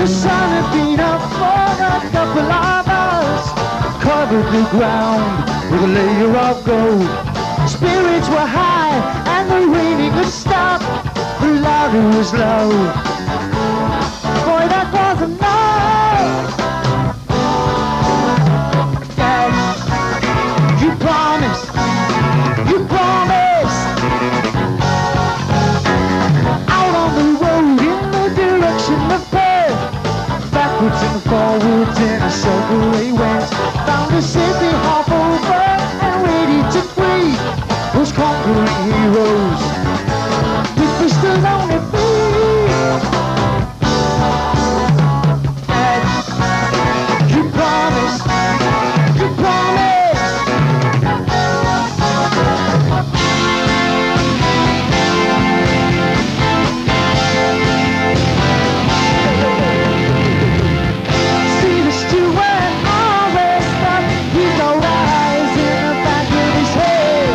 The sun had been up for a couple of hours, covered the ground with a layer of gold. Spirits were high and the raining had stopped, the louder was low. Boy, that was a night. Dad, you promised, you promised. Out on the road in the direction of Perth, backwards and forwards in a circle they went. Found a city half over and ready to greet those conquering heroes with pistols on their feet. And you promised, you promised. See the steward always thought he'd no rise in the back of his head.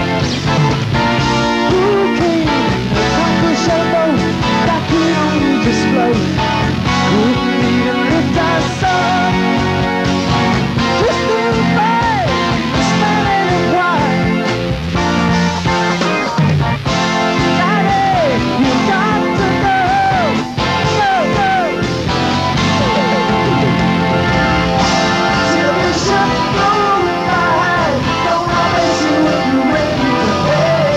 Who came to conquer showboat that could only just float? Couldn't even lift us up. Just in the fight, smelling of wine. Daddy, you got to know, know. Till the shut through my eyes, don't always see what you ready to pay.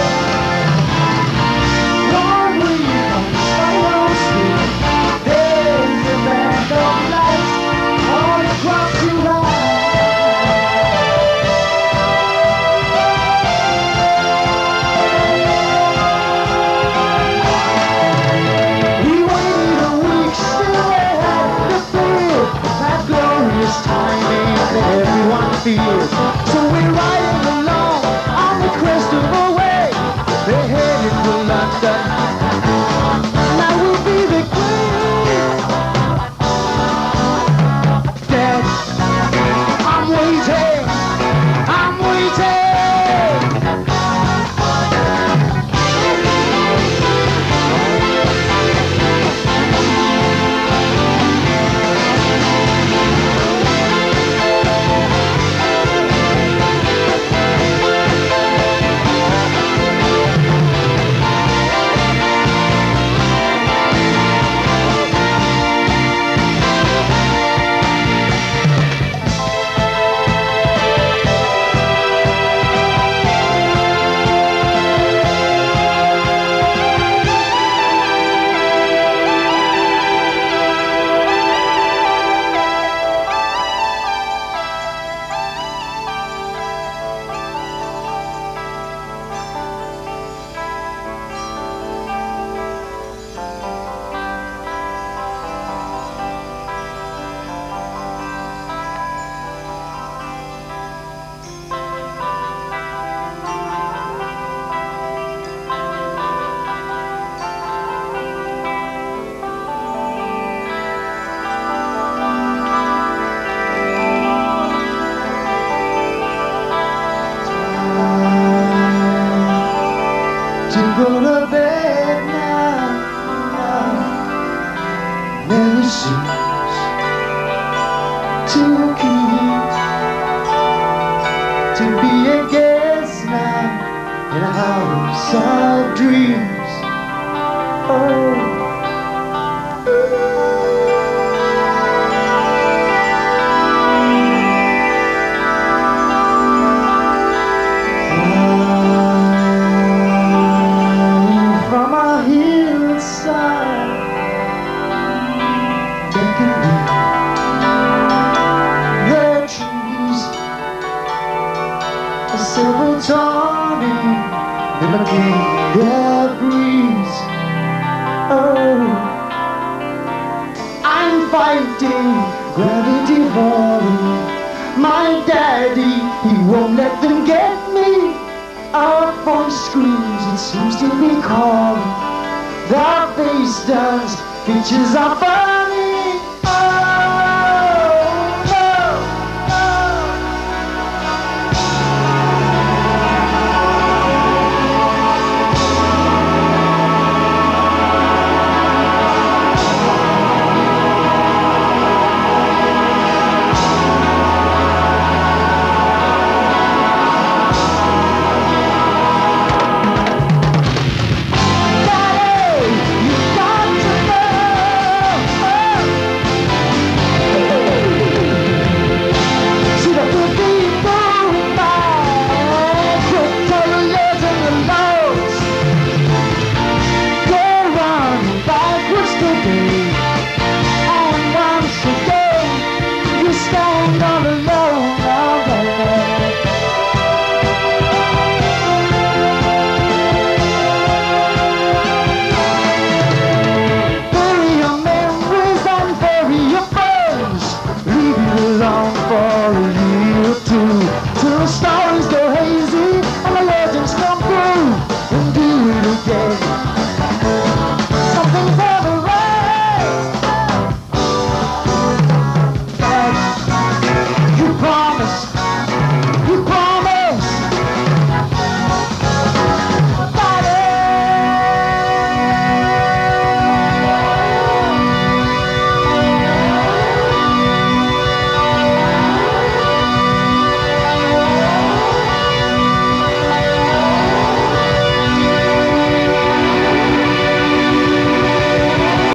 Don't breathe on the spiral street. There's a band of lights all across your eyes. We waited a week, still had the feel, that glorious timing that everyone feels. So we're riding along on the crest of a wave. They're headed for London. Now we'll be the queen. Dad, I'm waiting. I'm waiting. To go to bed now, never seems to keep, to be a guest now in a house of dreams. Oh. From our hillside, beckoning the trees, a silver tawny, mimicking their breeze. Oh, I'm fighting gravity falling. My daddy, he won't let them get me. Our voice screams, it seems to be calling. The face does, features are fun.